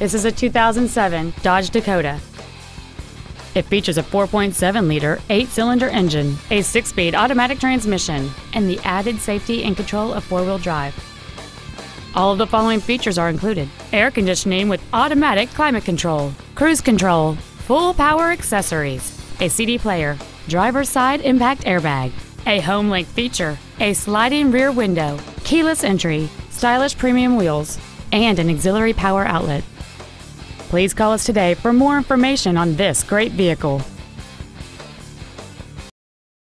This is a 2007 Dodge Dakota. It features a 4.7-liter, 8-cylinder engine, a 6-speed automatic transmission, and the added safety and control of 4-wheel drive. All of the following features are included: air conditioning with automatic climate control, cruise control, full power accessories, a CD player, driver's side impact airbag, a home link feature, a sliding rear window, keyless entry, stylish premium wheels, and an auxiliary power outlet. Please call us today for more information on this great vehicle.